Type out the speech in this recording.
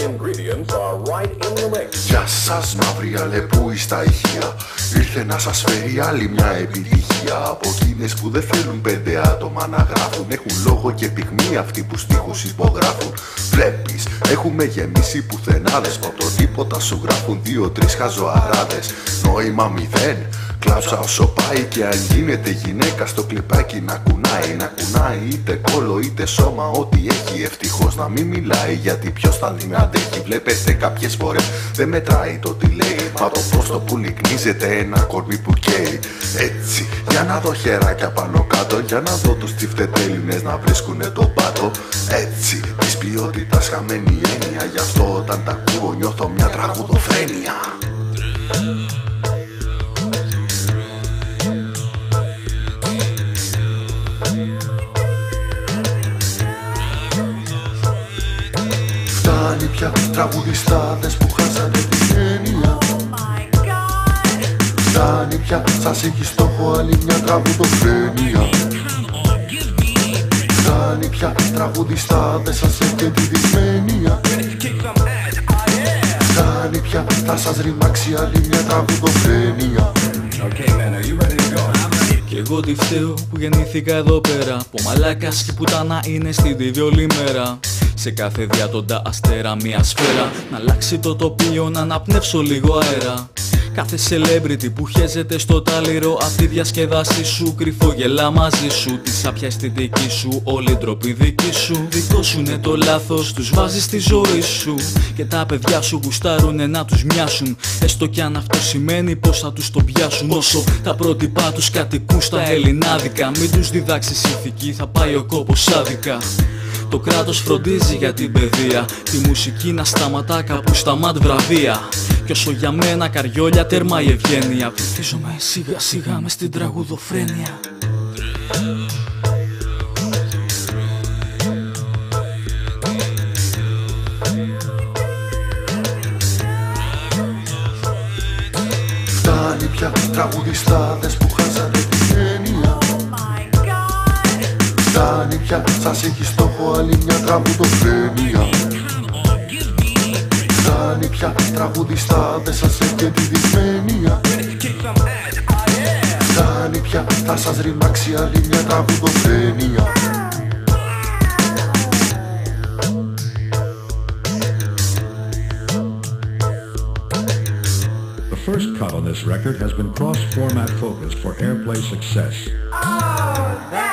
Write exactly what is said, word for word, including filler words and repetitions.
ingredients are right in the mix. Γεια σας μαύροι αλεπούοι στα ηχεία. Ήρθε να σας φέρει άλλη μια επιτυχία. Από εκείνες που δεν θέλουν πέντε άτομα να γράφουν. Έχουν λόγο και πυγμή αυτοί που στίχους υπογράφουν. Βλέπεις, έχουμε γεμίσει πουθενάδες. Από το τίποτα σου γράφουν δύο-τρεις χαζοαράδες. Νόημα μηδέν. Κλάψα όσο πάει και αν γίνεται γυναίκα στο κλιπάκι να κουνάει. Να κουνάει είτε κόλο είτε σώμα, ό,τι έχει. Ευτυχώς να μην μιλάει, γιατί ποιος θα την αντέχει. Βλέπετε κάποιες φορές δεν μετράει το τι λέει, μα το πώς το που λυκνίζεται ένα κορμί που καίει. Έτσι, για να δω χεράκια πάνω κάτω, για να δω τους τυφτετέλινες να βρίσκουνε τον πάτο. Έτσι, της ποιότητας χαμένη έννοια, γι' αυτό όταν τα ακούω νιώθω μια τραγουδοφρένεια. Φτάνει πια τραγουδιστάδες που χάσανε την έννοια. Φτάνει πια, σας έχει στόχο άλλη μια τραγουδοφρένεια. Φτάνει πια τραγουδιστάδες, σας έχει τη δυσμένεια. Φτάνει πια, θα σας ρημάξει άλλη μια τραγουδοφρένεια. Κι εγώ τι φταίω που γεννήθηκα εδώ πέρα, που μαλάκας και πουτάνα είναι στη διβιολή μέρα. Σε κάθε διάτοντα αστέρα μια σφαίρα, να αλλάξει το τοπίο, να αναπνεύσω λίγο αέρα. Κάθε celebrity που χέζεται στο τάλιρο, απ' τη διασκεδάση σου κρυφό γελά μαζί σου. Τη σάπια αισθητική σου, όλη ντροπή δική σου. Δικό σου είναι το λάθος, τους βάζεις στη ζωή σου. Και τα παιδιά σου γουστάρουνε να τους μοιάσουν, έστω κι αν αυτό σημαίνει πως θα τους το πιάσουν. Όσο τα πρότυπά τους κατοικούν στα ελληνάδικα, μην τους διδάξεις ηθική, θα πάει ο κόπος άδικα. Το κράτος φροντίζει για την παιδεία, τη μουσική να σταματά κάπου στα ματ βραβεία. Κι όσο για μένα καριόλια τέρμα η ευγένεια, πληθίζομαι σιγά σιγά μες στην τραγουδοφρένεια. Φτάνει πια τραγουδιστάδες που χάσανε την έννοια. Φτάνει πια, σας έχει στόχο άλλη μια τραγουδοφρένεια. Φτάνει πια τραγουδιστάδες, σας έχει τη δυσμένεια. Φτάνει πια, θα σας ρημάξει άλλη μια τραγουδοφρένεια. The first cut on this record has been cross-format focused for airplay success. Oh, that